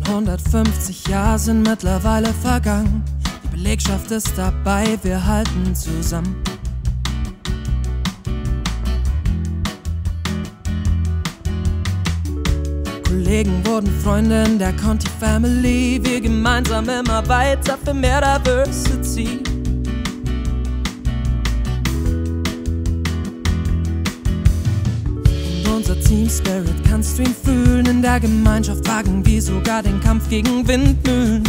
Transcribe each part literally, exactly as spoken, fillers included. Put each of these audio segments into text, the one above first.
hundertfünfzig Jahre sind mittlerweile vergangen. Die Belegschaft ist dabei, wir halten zusammen. Kollegen wurden Freunde in der Conti Family. Wir gemeinsam immer weiter für mehr Diversity. Und unser Team Spirit kannst du ihn fühlen. In der Gemeinschaft wagen wir sogar den Kampf gegen Windmühlen.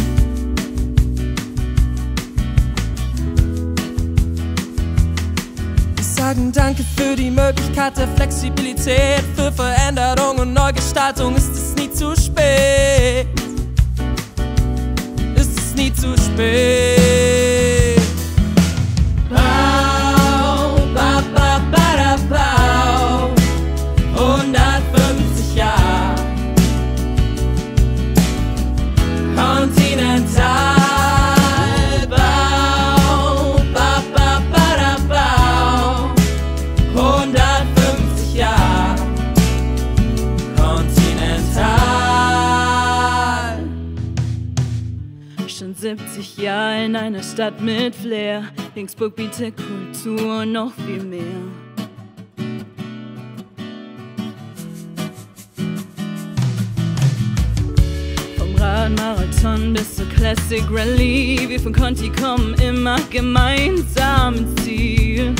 Wir sagen Danke für die Möglichkeit der Flexibilität. Für Veränderung und Neugestaltung ist es nie zu spät. Ist es nie zu spät. Bau, ba, ba, ba, da, bau. hundertfünfzig Jahre Continental. Schon siebzig Jahre in einer Stadt mit Flair. Dingsburg bietet Kultur und noch viel mehr. Vom Radmarathon bis zur Classic Rallye. Wir von Conti kommen immer gemeinsam ins Ziel.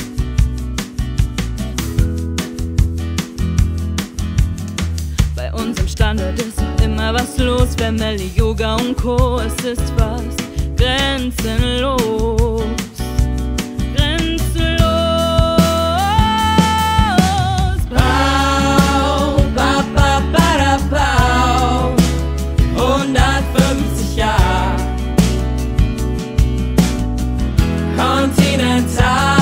Bei uns im Standort ist immer was los, Family, Yoga und Co. Es ist fast grenzenlos, grenzenlos. Bau, ba, ba, ba, da, bau. hundertfünfzig Jahre Continental.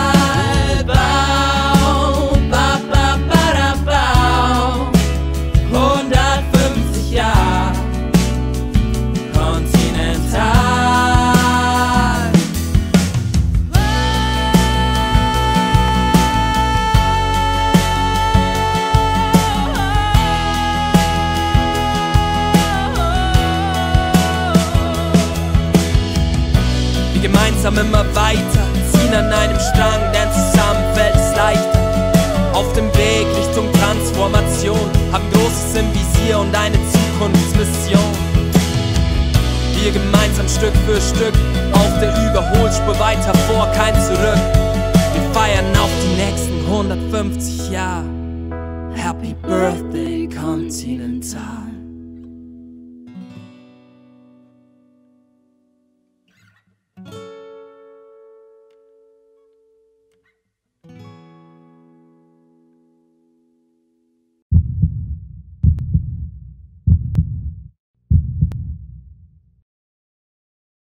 Gemeinsam immer weiter, ziehen an einem Strang, denn zusammen fällt es leichter. Auf dem Weg Richtung Transformation, haben Großes im Visier und eine Zukunftsmission. Wir gemeinsam Stück für Stück, auf der Überholspur weiter vor, kein Zurück. Wir feiern auf die nächsten hundertfünfzig Jahre. Happy Birthday, Continental.